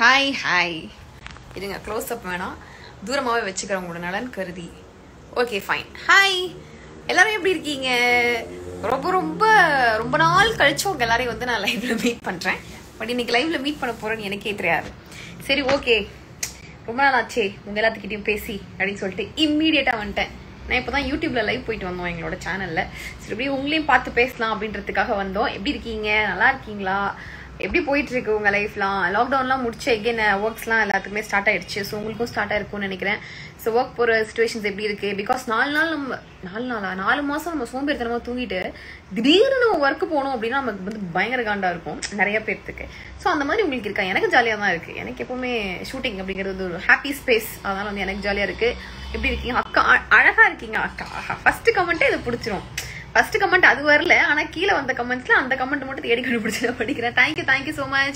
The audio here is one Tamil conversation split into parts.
ஹாய் ஹாய் இதுங்க க்ளோஸ் அப் வேணாம், தூரமாகவே வச்சுக்கிறேன் உங்களோட நலன் கருதி. Okay fine. ஹாய் எல்லாரும் எப்படி இருக்கீங்க? ரொம்ப ரொம்ப ரொம்ப நாள் கழிச்சு உங்க எல்லாரையும் வந்து நான் லைவ்ல மீட் பண்றேன். பட் இன்னைக்கு லைவ்ல மீட் பண்ண போறேன்னு எனக்கே தெரியாது. சரி ஓகே, ரொம்ப நாள் ஆச்சே உங்க எல்லாத்துக்கிட்டையும் பேசி அப்படின்னு சொல்லிட்டு இம்மீடியட்டா வந்துட்டேன். நான் இப்போதான் யூடியூப்ல லைவ் போயிட்டு வந்தோம் எங்களோட சேனல்ல. சரி எப்படி உங்களையும் பார்த்து பேசலாம் அப்படின்றதுக்காக வந்தோம். எப்படி இருக்கீங்க? நல்லா இருக்கீங்களா? எப்படி போயிட்டு இருக்கு உங்க லைஃப்லாம்? லாக்டவுன்லாம் முடிச்சு எகைன் ஒர்க்ஸ்லாம் எல்லாத்துக்குமே ஸ்டார்ட் ஆயிடுச்சு. ஸோ உங்களுக்கும் ஸ்டார்ட் ஆயிருக்கும்னு நினைக்கிறேன். ஸோ ஒர்க் போகிற சுச்சுவேஷன்ஸ் எப்படி இருக்கு? பிகாஸ் 4 மாசம் நம்ம சோம்பேறித்தனமா தூங்கிட்டு திடீர்னு நம்ம ஒர்க்கு போகணும் அப்படின்னா நமக்கு வந்து பயங்கர காண்டா இருக்கும் நிறைய பேர்த்துக்கு. ஸோ அந்த மாதிரி உங்களுக்கு இருக்கா? எனக்கு ஜாலியாக தான் இருக்கு. எனக்கு எப்பவுமே ஷூட்டிங் அப்படிங்கிறது வந்து ஒரு ஹாப்பி ஸ்பேஸ். அதனால வந்து எனக்கு ஜாலியா இருக்கு. எப்படி இருக்கீங்க அக்கா? அழகா இருக்கீங்க அக்கா. ஃபர்ஸ்ட் கமெண்ட்டே இதை பிடிச்சிரும். ஃபர்ஸ்ட் கமெண்ட் அது வரல, ஆனா கீழே வந்த கமெண்ட்ஸ்ல அந்த கமெண்ட் மட்டும் தேடி கண்டுபிடிச்சு படிக்கிறேன். Thank you so much.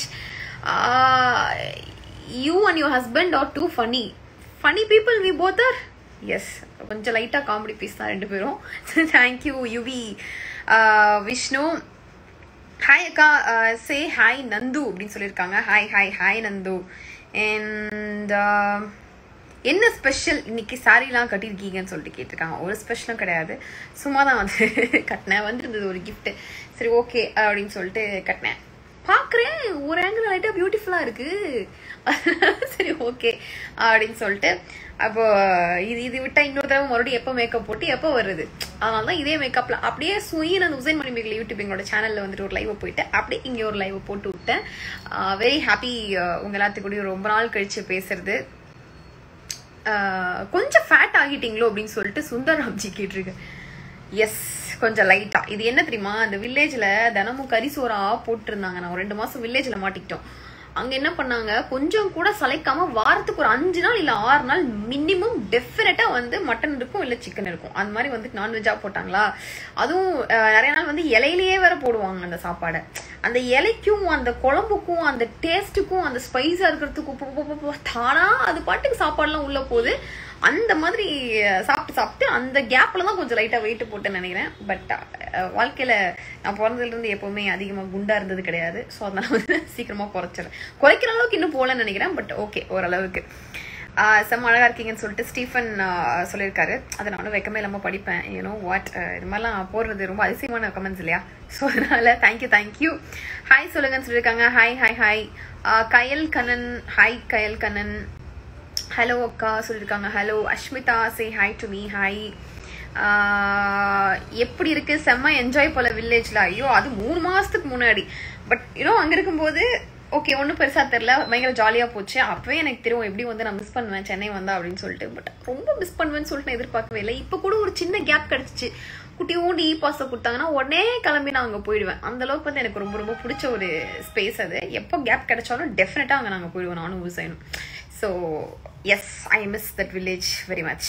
You and your husband are too funny people we both are. Yes, கொஞ்சம் லைட்டா காமெடி பீஸ் தான் ரெண்டு பேரும். Thank you UV. விஷ்ணு ஹாய் அக்கா. சே ஹாய் நந்து அப்படின்னு சொல்லியிருக்காங்க. ஹாய் நந்து. அண்ட் என்ன ஸ்பெஷல் இன்னைக்கு சாரீலாம் கட்டியிருக்கீங்கன்னு சொல்லிட்டு கேட்டிருக்காங்க. ஒரு ஸ்பெஷலும் கிடையாது, சும்மா தான் வந்து கட்டினேன். வந்துருந்தது ஒரு கிஃப்ட். சரி ஓகே அப்படின்னு சொல்லிட்டு கட்டினேன். பார்க்குறேன் ஒரு ஆங்கிள் லைட்டாக பியூட்டிஃபுல்லாக இருக்கு. சரி ஓகே அப்படின்னு சொல்லிட்டு அப்போ இது விட்டா இன்னொரு தடவை மறுபடியும் எப்போ மேக்கப் போட்டு எப்போ வருது, அதனால தான் இதே மேக்கப்ல அப்படியே அந்த உசைன் மணிமேகலை யூடியூப் எங்களோட சேனல்ல வந்துட்டு ஒரு லைவ் போயிட்டு அப்படியே இங்கே ஒரு லைவ் போட்டு விட்டேன். வெரி ஹாப்பி உங்க எல்லாத்துக்கூடயும் ரொம்ப நாள் கழிச்சு பேசுறது. கொஞ்சம் ஃபேட் ஆகிட்டீங்களோ அப்படின்னு சொல்லிட்டு சுந்தர்ராம்ஜி கேட்டிருக்கு. எஸ், கொஞ்சம் லைட்டா. இது என்ன தெரியுமா, அந்த வில்லேஜ்ல தினமும் கரிசோரா போட்டுருந்தாங்க. நான் 2 மாசம் வில்லேஜ்ல மாட்டிக்கிட்டோம். அங்க என்ன பண்ணாங்க, கொஞ்சம் கூட சளைக்காம வாரத்துக்கு ஒரு 5 நாள் இல்ல 6 நாள் மினிமம் டெஃபினட்டா வந்து மட்டன் இருக்கும் இல்ல சிக்கன் இருக்கும். அந்த மாதிரி வந்து நான்வெஜ்ஜா போட்டாங்களா. அதுவும் நிறைய நாள் வந்து இலையிலேயே வேற போடுவாங்க அந்த சாப்பாடை. அந்த இலைக்கும் அந்த குழம்புக்கும் அந்த டேஸ்ட்டுக்கும் அந்த ஸ்பைஸா இருக்கிறதுக்கும் தானா அது பாட்டுக்கு சாப்பாடுலாம் உள்ள போகுது. அந்த மாதிரி சாப்பிட்டு அந்த கேப்ல தான் கொஞ்சம் லைட்டா வெயிட் போட்டேன்னு நினைக்கிறேன். பட் வாழ்க்கையில நான் பிறந்ததுல இருந்து எப்பவுமே அதிகமா குண்டா இருந்தது கிடையாது. ஸோ அதனால வந்து சீக்கிரமா குறைக்கிற அளவுக்கு இன்னும் போகலன்னு நினைக்கிறேன். பட் ஓகே, ஓரளவுக்கு. செம்ம அழகா இருக்கீங்கன்னு சொல்லிட்டு ஸ்டீஃபன் சொல்லியிருக்காரு. அதை நான் ஒன்றும் வெக்கமே இல்லாமல் படிப்பேன். ஏன்னோ வாட் இது மாதிரிலாம் போடுறது ரொம்ப அதிசயமான கமெண்ட்ஸ் இல்லையா? ஸோ அதனால தேங்க்யூ. ஹாய் சொல்லுங்கன்னு சொல்லியிருக்காங்க. Hi Kayal Kannan. Hi Kayal Kannan. Hello அக்கா சொல்லியிருக்காங்க. Hello Ashmita. Say hi to me. Hi. எப்படி இருக்கு? செம்ம என்ஜாய் போல வில்லேஜ்ல. ஐயோ அது 3 மாசத்துக்கு முன்னாடி. பட் அங்க இருக்கும்போது ஓகே ஒன்றும் பெருசா தெரியல, பயங்கர ஜாலியா போச்சு. அப்பவே எனக்கு தெரியும் எப்படி வந்து நான் மிஸ் பண்ணுவேன் சென்னை வந்தா அப்படின்னு சொல்லிட்டு. பட் ரொம்ப மிஸ் பண்ணுவேன்னு சொல்லிட்டு நான் எதிர்பார்க்கவே இல்லை. இப்ப கூட ஒரு சின்ன கேப் கிடைச்சிச்சு. குட்டியோண்டு பாச கொடுத்தாங்கன்னா உடனே கிளம்பி நான் அங்க போயிடுவேன். அந்த அளவுக்கு வந்து எனக்கு ரொம்ப ரொம்ப பிடிச்ச ஒரு ஸ்பேஸ் அது. எப்போ கேப் கிடைச்சாலும் டெஃபினட்டா அங்க நாங்க போயிடுவோம், நானும் விவசாயம். So yes, I miss that village very much.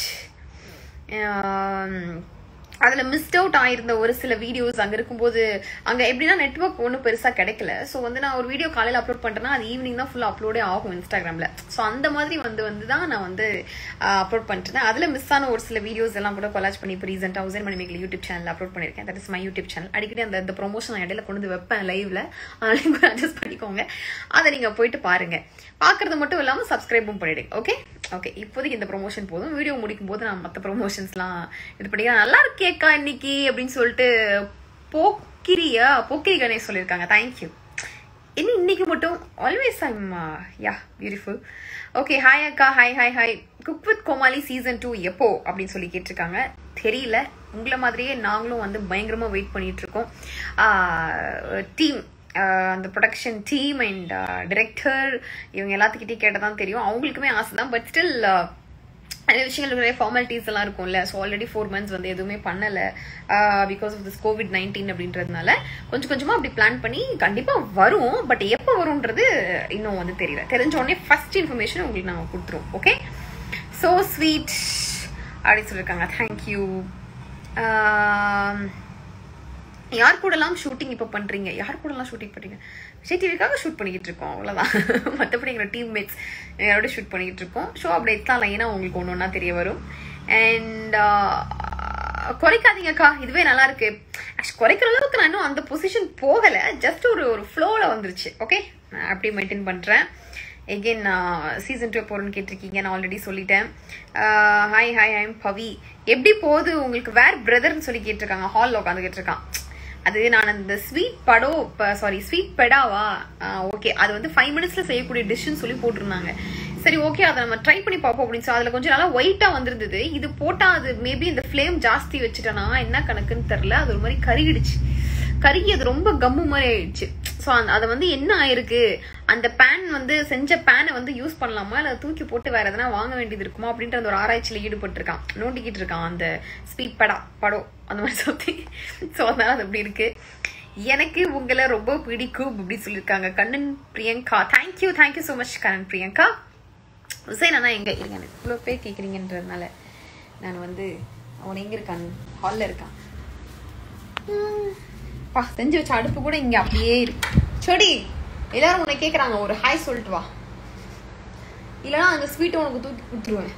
அதுல மிஸ்ட் அவுட் ஆயிருந்த ஒரு சில வீடியோஸ் அங்க இருக்கும்போது அங்க எப்படின்னா நெட்வொர்க் ஒன்றும் பெருசா கிடைக்கல. ஸோ வந்து நான் ஒரு வீடியோ காலையில அப்லோட் பண்றேன்னா அது ஈவினிங் தான் ஃபுல்லா அப்லோடே ஆகும் இன்ஸ்டாகிராம்ல. ஸோ அந்த மாதிரி வந்து தான் நான் வந்து அப்லோட் பண்ணிட்டேன். அதுல மிஸ் ஆன ஒரு சில வீடியோஸ் எல்லாம் கூட கொலாஜ் பண்ணி இப்போ ரீசெண்டா Hussain Manimegalai YouTube channel upload பண்ணிருக்கேன். That is my YouTube channel. அடிக்கடி அந்த ப்ரொமோஷன் இடையில கொண்டு வந்து வைப்பேன் லைவ்ல. அதனால அட்ஜஸ்ட் பண்ணிக்கோங்க. அதை நீங்க போயிட்டு பாருங்க. பாக்குறது மட்டும் இல்லாம சப்ஸ்கிரைபும் பண்ணிடுங்க. ஓகே இப்போதைக்கு இந்த ப்ரொமோஷன் போதும். வீடியோ முடிக்கும் போது நான் மற்ற ப்ரொமோஷன்ஸ்லாம் இது பண்ணிக்கிறேன். நல்லா இருக்கேக்கா இன்னைக்கு அப்படின்னு சொல்லிட்டு போக்கிரி கணேஷ் சொல்லியிருக்காங்க. தேங்க்யூ. இன்னைக்கு மட்டும் always I'm beautiful. Okay hi அக்கா. Hi. Cook with Comali season 2 எப்போ அப்படின்னு சொல்லி கேட்டிருக்காங்க. தெரியல, உங்களை மாதிரியே நாங்களும் வந்து பயங்கரமா வெயிட் பண்ணிட்டு இருக்கோம். டீம் அந்த ப்ரொடக்ஷன் டீம் அண்ட் டிரெக்டர் இவங்க எல்லாத்துக்கிட்டே கேட்டதான் தெரியும். அவங்களுக்குமே ஆசை தான். பட் ஸ்டில் நிறைய விஷயங்கள் நிறைய ஃபார்மாலிட்டிஸ் எல்லாம் இருக்கும்ல. ஸோ ஆல்ரெடி 4 months வந்து எதுவுமே பண்ணல பிகாஸ் ஆஃப் திஸ் COVID-19 அப்படின்றதுனால கொஞ்சமா அப்படி பிளான் பண்ணி கண்டிப்பா வரும். பட் எப்போ வரும்ன்றது இன்னும் வந்து தெரியல. தெரிஞ்ச உடனே ஃபர்ஸ்ட் இன்ஃபர்மேஷன் உங்களுக்கு நாங்கள் கொடுத்துருவோம். ஓகே, ஸோ ஸ்வீட் அப்படின்னு சொல்லியிருக்காங்க. தேங்க்யூ. யார் கூடலாம் ஷூட்டிங் இப்போ பண்றீங்க? யார் கூடலாம் ஷூட்டிங் பண்றீங்க? விஜய் டிவிக்காக ஷூட் பண்ணிக்கிட்டு இருக்கோம், அவ்வளோதான். மற்றபடி எங்களோட டீம்மேட்ஸ் யாரோட ஷூட் பண்ணிக்கிட்டு இருக்கோம். ஷோ அப்டேட்ஸ்லாம் லைனாக உங்களுக்கு ஒன்று தெரிய வரும். அண்ட் குறைக்காதீங்கக்கா, இதுவே நல்லா இருக்கு. குறைக்கிற அளவுக்கு நான் இன்னும் அந்த பொசிஷன் போகலை. ஜஸ்ட் ஒரு ஃப்ளோவில் வந்துருச்சு. ஓகே, நான் அப்படியே மெயின்டைன் பண்றேன். எகெயின் சீசன் 2 போறேன்னு கேட்டிருக்கீங்க, நான் ஆல்ரெடி சொல்லிட்டேன். Hi I'm Pavi. எப்படி போகுது உங்களுக்கு? வேர் பிரதர்ன்னு சொல்லி கேட்டிருக்காங்க, ஹாலில் உட்காந்து கேட்டிருக்கான். அது நான் அந்த ஸ்வீட் பெடாவா, ஓகே, அது வந்து 5 minutesல செய்யக்கூடிய டிஷ்ன்னு சொல்லி போட்டிருந்தாங்க. சரி ஓகே, அதை நம்ம ட்ரை பண்ணி பார்ப்போம் அப்படின்னு சொல்லி அதில் கொஞ்சம் நல்லா ஒயிட்டா வந்திருந்தது. இது போட்டா அது மேபி இந்த ஃப்ளேம் ஜாஸ்தி வச்சுட்டேனா என்ன கணக்குன்னு தெரியல, அது ஒரு மாதிரி கருகி அது ரொம்ப கம்மு மாதிரி ஆயிடுச்சு. ஸோ அதை வந்து என்ன ஆயிருக்கு, அந்த பேன் வந்து செஞ்ச பேனை வந்து யூஸ் பண்ணலாமா இல்லை தூக்கி போட்டு வேற எதனா வாங்க வேண்டியது இருக்குமா அப்படின்ற அந்த ஒரு ஆராய்ச்சியில் ஈடுபட்டிருக்கான், நோண்டிக்கிட்டு இருக்கான் அந்த ஸ்வீட் படோ அந்த மாதிரி சொல்லி. ஸோ அதனால அது அப்படி இருக்கு. எனக்கு உங்களை ரொம்ப பிடிக்கும் அப்படி சொல்லியிருக்காங்க Kannan Priyanka. Thank you so much Kannan Priyanka. Hussain அண்ணா எங்க இருங்க, எனக்கு இவ்வளோ பேர் கேட்குறீங்கன்றதுனால நான் வந்து அவன் எங்க இருக்கான், ஹாலில் இருக்கான். பா செஞ்சு வச்ச அடுப்பு கூட இங்க அப்படியே இருக்கு. சொடி எல்லாரும் உன்னை கேட்குறாங்க, ஒரு ஹாய் சொல்லிட்டு வா, இல்லைன்னா அந்த ஸ்வீட்டை உனக்கு தூக்கி கொடுத்துருவேன்.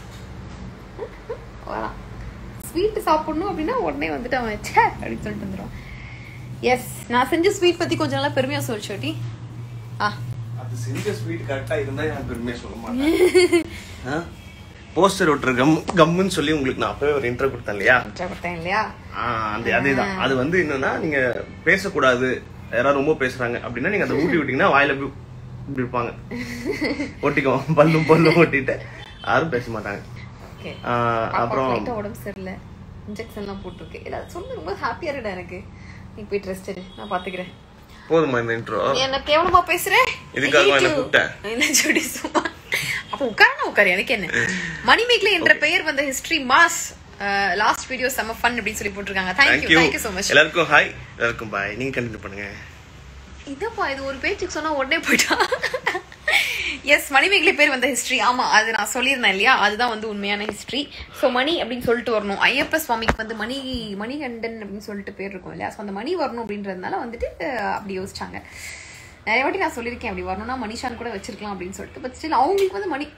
வரலாம் ஸ்வீட்டு சாப்பிடணும் அப்படின்னா உடனே வந்துட்டு அவன் வச்ச அப்படின்னு சொல்லிட்டு வந்துடுவான். எஸ், நான் செஞ்ச ஸ்வீட் பத்தி கொஞ்சம் நல்லா பெருமையா சொல்லு சோட்டி. அது செஞ்ச ஸ்வீட் கரெக்டா இருந்தா நான் பெருமையா சொல்ல மாட்டேன். போஸ்டர் ஒட்டுற கம்முன்னு சொல்லி உங்களுக்கு நான் அப்பவே ஒரு இன்ட்ரோ கொடுத்தேன் இல்லையா? அதேதான். அது வந்து என்னன்னா, நீங்க பேசக்கூடாது, யாராவது ரொம்ப பேசுறாங்க அப்படின்னா நீங்க அதை ஊட்டி விட்டீங்கன்னா வாயில இப்படி இருப்பாங்க, ஒட்டிக்கோ, பல்லும் ஒட்டிட்டு யாரும் பேச மாட்டாங்க. அப்புறம் உடம்பு சரியில்லை, இன்ஜெக்ஷன்லாம் போட்டுருக்கு, எல்லாரும் சொல்லி ரொம்ப ஹாப்பியா இருக்கா எனக்கு. நீ போய் ட்ரெஸ் எடு, நான் பாத்துக்கிறேன். போதுமா இந்த இன்ட்ரோ? என்ன கேவலமா பேசுறேன், இதுக்காக என்ன கூப்பிட்டேன்? என்ன சொல்லி சும்மா அப்ப உட்காரு, எனக்கு என்ன. மணிமேகலை என்ற பெயர் வந்த ஹிஸ்டரி மாஸ் லாஸ்ட் வீடியோ செம ஃபன் அப்படின்னு சொல்லி போட்டிருக்காங்க. Thank you so much. எல்லாருக்கும் ஹாய், எல்லாருக்கும் பாய். நீங்க கண்டினியூ பண்ணுங்க. இதப்பா இது ஒரு பேச்சுக்கு சொன்னா உடனே போயிட்டா. எஸ், மணிமேகலை பேர் வந்த ஹிஸ்டரி. ஆமா, அது நான் சொல்லியிருந்தேன் இல்லையா, அதுதான் வந்து உண்மையான ஹிஸ்டரி. ஸோ மணி அப்படின்னு சொல்லிட்டு வரணும். ஐயப்ப சுவாமிக்கு வந்து மணிகண்டன் அப்படின்னு சொல்லிட்டு பேர் இருக்கும் இல்லையா, ஸோ அந்த மணி வரணும் அப்படின்றதுனால வந்துட்டு அப்படி யோசிச்சாங்க. நிறைய வாட்டி நான் சொல்லியிருக்கேன், அப்படி வரணும்னா மணிஷான் கூட வச்சிருக்கலாம் அப்படின்னு சொல்லிட்டு. பட் ஸ்டில் அவங்களுக்கு வந்து மணி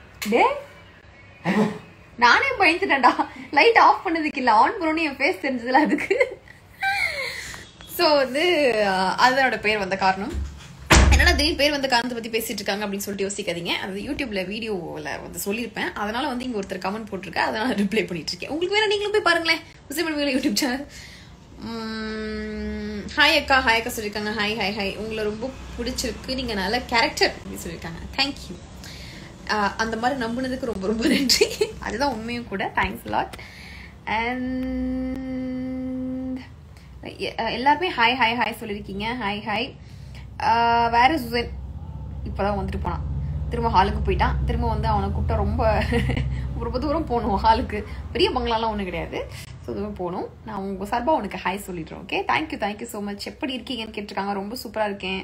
நானே பயந்துட்டேன்டா, லைட் ஆஃப் பண்ணதுக்கு இல்லை, ஆன் பண்ணணும்னு என் ஃபேஸ் தெரிஞ்சதுல அதுக்கு. ஸோ வந்து அதனோட பேர் வந்த காரணம் என்னன்னா, திடீர் பேர் வந்த காரணத்தை பத்தி பேசிட்டு இருக்காங்க அப்படின்னு சொல்லிட்டு யோசிக்காதீங்க. அது யூடியூப்ல வீடியோவில் வந்து சொல்லியிருப்பேன், அதனால வந்து இங்க ஒருத்தர் கமெண்ட் போட்டிருக்கேன், அதனால ரிப்ளை பண்ணிட்டு இருக்கேன். உங்களுக்கு வேற நீங்களும் போய் பாருங்களேன், உசைன் யூடியூப் சேனல். ஹாய் அக்கா சொல்லியிருக்காங்க. ஹாய் உங்களை ரொம்ப பிடிச்சிருக்கு, நீங்க நல்ல கேரக்டர் அப்படின்னு சொல்லியிருக்காங்க. தேங்க்யூ. அந்த மாதிரி நம்பினதுக்கு ரொம்ப ரொம்ப நன்றி. அதுதான் உண்மையும் கூட. Thanks lot. அண்ட் எல்லாருமே ஹாய் சொல்லியிருக்கீங்க. ஹாய். வேற சுசைன் இப்போதான் வந்துட்டு போனான், திரும்ப ஹாலுக்கு போயிட்டான். திரும்ப வந்து அவனை கூப்பிட்டா ரொம்ப தூரம் போகணும் ஹாலுக்கு. பெரிய பங்களாலாம் ஒன்றும் கிடையாது, ஸோ தூரம் போகணும். நான் உங்கள் சார்பாக உனக்கு ஹாய் சொல்லிடுறேன். Okay, thank you so much. எப்படி இருக்கீங்கன்னு கேட்டிருக்காங்க. ரொம்ப சூப்பராக இருக்கேன்.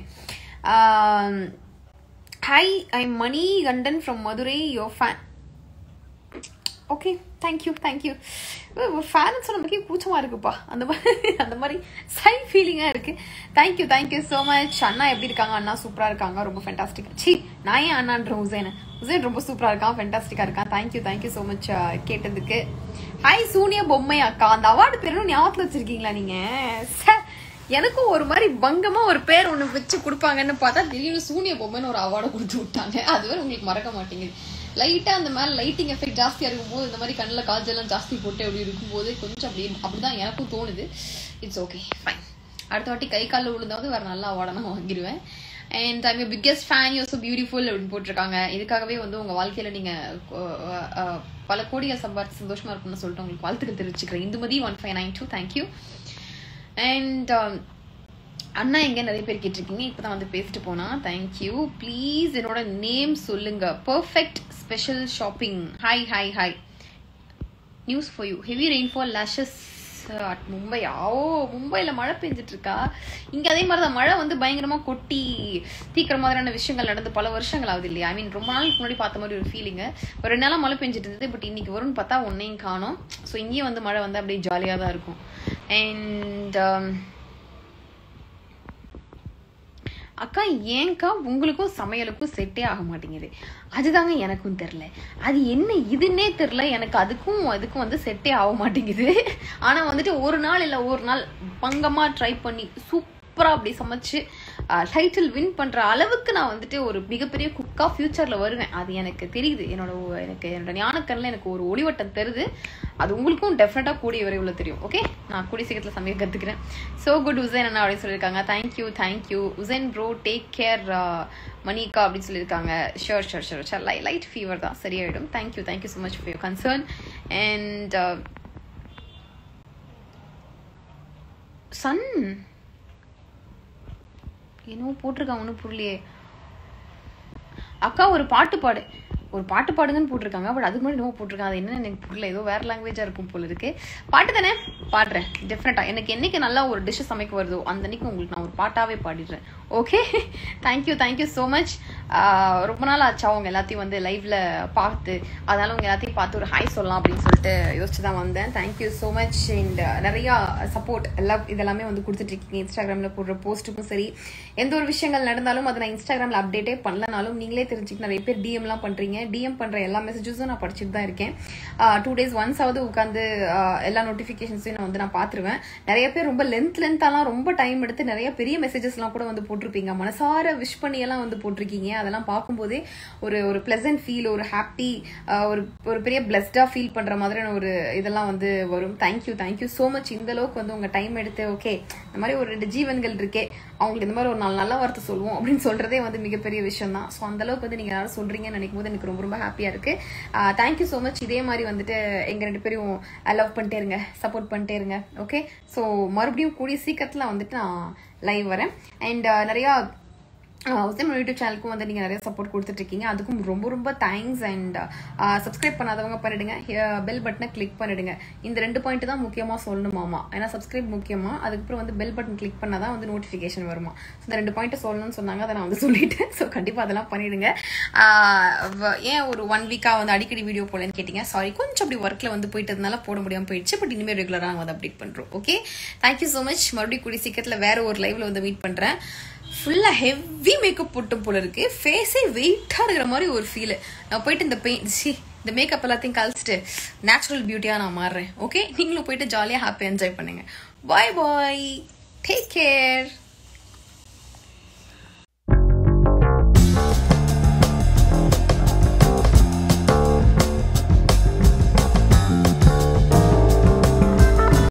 Hi, I'm Mani Kandan from Madurai, your fan. Okay, thank you. Fan சொன்ன நமக்கே கூச்சமா இருக்குப்பா, அந்த மாதிரி சை ஃபீலிங்கா இருக்கு. Thank you so much. அண்ணா எப்படி இருக்காங்க? அண்ணா சூப்பரா இருக்காங்க, ரொம்ப ஃபென்டாஸ்டிக். நான் ஏன் அண்ணான்ற உசைன் ரொம்ப சூப்பரா இருக்கான், ஃபென்டாஸ்டிக்கா இருக்கான். தேங்க்யூ ஸோ மச் கேட்டதுக்கு. ஹாய் சூனியா பொம்மை அக்கா. அந்த அவார்டு பேரும் ஞாபகத்தில் வச்சிருக்கீங்களா நீங்க? எனக்கும் ஒரு மாதிரி பங்கமா ஒரு பேர் ஒண்ணு வச்சு கொடுப்பாங்கன்னு பார்த்தா திடீர்னு சூனிய பொம்மைன்னு ஒரு அவார்டை கொடுத்து விட்டாங்க. அதுவே உங்களுக்கு மறக்க மாட்டேங்குது. லைட்டா அந்த மாதிரி லைட்டிங் எஃபெக்ட் ஜாஸ்தியா இருக்கும்போது, இந்த மாதிரி கண்ணில் காஜெல்லாம் ஜாஸ்தி போட்டு அப்படி இருக்கும்போது கொஞ்சம் அப்படிதான் எனக்கும் தோணுது. It's okay, fine. அடுத்த வாட்டி கை காலில் விழுந்தாவது வேற நல்ல அவார்டை நான் வாங்கிடுவேன். And I'm your biggest fan, you so beautiful அப்படின்னு போட்டிருக்காங்க. இதுக்காகவே வந்து உங்க வாழ்க்கையில நீங்க பல கோடியை சம்பாதிச்சு சந்தோஷமா இருக்கும்னு சொல்லிட்டு உங்களுக்கு வாழ்த்துக்கள் தெரிவிச்சுக்கிறேன். இந்துமதி 1592, தேங்க்யூ. அண்ட் அண்ணா எங்க நிறைய பேர் கேட்டிருக்கீங்க, இப்பதான் வந்து பேசிட்டு போனா. தேங்க்யூ. ப்ளீஸ் என்னோட நேம் சொல்லுங்க. Perfect special shopping. Hi. News for you. Heavy rainfall lashes at Mumbai. மும்பைல மழை பெஞ்சிட்டு இருக்கா? இங்க அதே மாதிரிதான் மழை வந்து பயங்கரமா கொட்டி தீக்கிற மாதிரியான விஷயங்கள் நடந்து பல வருஷங்கள் ஆகுது இல்லையா? ஐ மீன் ரொம்ப நாளுக்கு முன்னாடி பார்த்த மாதிரி ஒரு ஃபீலிங். ஒரு 2 நாளா மழை பெஞ்சிட்டு இருந்தது, பட் இன்னைக்கு வரும்னு பார்த்தா ஒன்னையும் காணோம். ஸோ இங்கேயும் வந்து மழை வந்து அப்படியே ஜாலியா தான் இருக்கும். அண்ட் அக்கா ஏன்க்கா உங்களுக்கும் சமையலுக்கும் செட்டே ஆக மாட்டேங்குது? அதுதாங்க எனக்கும் தெரியல, அது என்ன இதுன்னே தெரியல எனக்கு. அதுக்கும் வந்து செட்டே ஆக மாட்டேங்குது. ஆனா வந்துட்டு ஒரு நாள் பங்கமா ட்ரை பண்ணி சூப்பரா அப்படி சமைச்சு டைட்டில் வின் பண்ற அளவுக்கு நான் வந்துட்டு ஒரு மிகப்பெரிய குக்கா ஃபியூச்சர்ல வருவேன். அது எனக்கு தெரியுது. என்னோட ஞானக்கண்ணில் எனக்கு ஒரு ஒளிவட்டம் தருது. அது உங்களுக்கும் டெஃபினட்டா கூடிய விரைவில் தெரியும். ஓகே, நான் கூடிய சீக்கிரத்தில் சமைக்க கத்துக்கிறேன். சோ குட் உசேன் என்ன அப்படின்னு சொல்லியிருக்காங்க. Thank you Hussain bro, take care Manika அப்படின்னு சொல்லியிருக்காங்க. ஷோர் லைட் ஃபீவர் தான், சரியாயிடும். Thank you so much for your concern. And சன் என்னவோ போட்டிருக்காங்க, ஒன்றும் புரியலையே. அக்கா ஒரு பாட்டு பாடுங்கன்னு போட்டிருக்காங்க. பட் அதுக்கு முன்னாடி என்னவோ போட்டிருக்காங்க. அது என்னன்னு எனக்கு புரியல. ஏதோ வேற லாங்குவேஜா இருக்கும் போல இருக்கு. பாட்டு தானே, பாடுறேன் டெஃபினட்டா. எனக்கு என்னைக்கு நல்லா ஒரு டிஷ் சமைக்க வருதோ அந்த அன்னைக்கு உங்களுக்கு நான் ஒரு பாட்டாவே பாடிடுறேன். Okay, thank you so much. ரொம்ப நாள் ஆச்சு அவங்க எல்லாத்தையும் வந்து லைவ்ல பார்த்து, அதனால அவங்க எல்லாத்தையும் பார்த்து ஒரு ஹாய் சொல்லலாம் அப்படின்னு சொல்லிட்டு யோசிச்சு தான் வந்தேன். Thank you so much. அண்ட் நிறையா சப்போர்ட் இதெல்லாமே வந்து கொடுத்துட்டு இருக்கீங்க. இன்ஸ்டாகிராமில் போடுற போஸ்ட்டுக்கும் சரி, எந்த ஒரு விஷயங்கள் நடந்தாலும் அதை நான் இன்ஸ்டாகிராமில் அப்டேட்டே பண்ணலனாலும் நீங்களே தெரிஞ்சுக்க நிறைய பேர் டிஎம்லாம் பண்ணுறீங்க. டிஎம் பண்ணுற எல்லா மெசேஜஸும் நான் படிச்சுட்டு தான் இருக்கேன். 2 days once ஆவது உட்காந்து எல்லா நோட்டிஃபிகேஷன்ஸையும் நான் பார்த்துருவேன். நிறைய பேர் ரொம்ப லென்த்தாலாம் ரொம்ப டைம் எடுத்து நிறைய பெரிய மெசேஜஸ்லாம் கூட வந்து போட்டிருப்பீங்க. மனசார விஷ் பண்ணியெல்லாம் வந்து போட்டிருக்கீங்க. அதெல்லாம் பார்க்கும்போதே ஒரு பிளசன்ட் ஃபீல், ஒரு ஹாப்பி, ஒரு பெரிய பிளஸ்டா ஃபீல் பண்ற மாதிரியான ஒரு இதெல்லாம் வந்து வரும். Thank you so much. இந்த அளவுக்கு வந்து உங்க டைம் எடுத்து ஓகே இந்த மாதிரி ஒரு 2 ஜீவன்கள் இருக்கே அவங்களுக்கு இந்த மாதிரி ஒரு நல்ல வார்த்தை சொல்லுவோம் அப்படின்னு சொல்றதே வந்து மிகப்பெரிய விஷயம் தான். ஸோ அந்த அளவுக்கு வந்து நீங்க யாரும் சொல்றீங்கன்னு நினைக்கும் போது எனக்கு ரொம்ப ஹாப்பியா இருக்கு. Thank you so much. இதே மாதிரி வந்துட்டு எங்க 2 பேரும் லவ் பண்ணிட்டே இருங்க, சப்போர்ட் பண்ணிட்டே இருங்க. ஓகே, ஸோ மறுபடியும் கூடிய சீக்கிரத்துல வந்துட்டு நான் லைவ் வரேன். அண்ட் நிறையா யூடியூப் சேனலுக்கும் வந்து நீங்கள் நிறைய சப்போர்ட் கொடுத்துட்டு இருக்கீங்க. அதுக்கும் ரொம்ப தேங்க்ஸ். அண்ட் சப்ஸ்கிரைப் பண்ணாதவங்க பண்ணிடுங்க, பெல் பட்டனை கிளிக் பண்ணிடுங்க. இந்த 2 பாயிண்ட் தான் முக்கியமாக சொல்லணுமாமா. ஏன்னா சப்ஸ்கிரைப் முக்கியமா, அதுக்கப்புறம் வந்து பெல் பட்டன் கிளிக் பண்ணாதான் வந்து நோட்டிஃபிகேஷன் வருமா. ஸோ இந்த 2 பாயிண்ட் சொல்லணும்னு சொன்னாங்க, அதை நான் வந்து சொல்லிட்டேன். ஸோ கண்டிப்பாக அதெல்லாம் பண்ணிடுங்க. ஏன் ஒரு 1 வீக்காக வந்து அடிக்கடி வீடியோ போடலன்னு கேட்டீங்க. சாரி, கொஞ்சம் அப்படி ஒர்க்கில் வந்து போயிட்டதுனால போட முடியாமல் போயிடுச்சு. பட் இனிமேல் ரெகுலராக வந்து அப்டேட் பண்ணுறோம். Okay, thank you so much. மறுபடியும் கூடிய சீக்கிரத்தில் வேற ஒரு லைவ்ல வந்து மீட் பண்ணுறேன். ஃபுல்லா ஹெவி மேக்கப் போட்டு போல இருக்கு. ஃபேஸே வெயிட்டா இருக்கிற மாதிரி ஒரு ஃபீல். நான் போயிட்டு இந்த மேக்கப் எல்லாத்தையும் கழிச்சிட்டு நேச்சுரல் பியூட்டியா நான் மாறுறேன். ஓகே, நீங்களும் போயிட்டு ஜாலியா ஹாப்பி என்ஜாய் பண்ணுங்க. Bye, take care.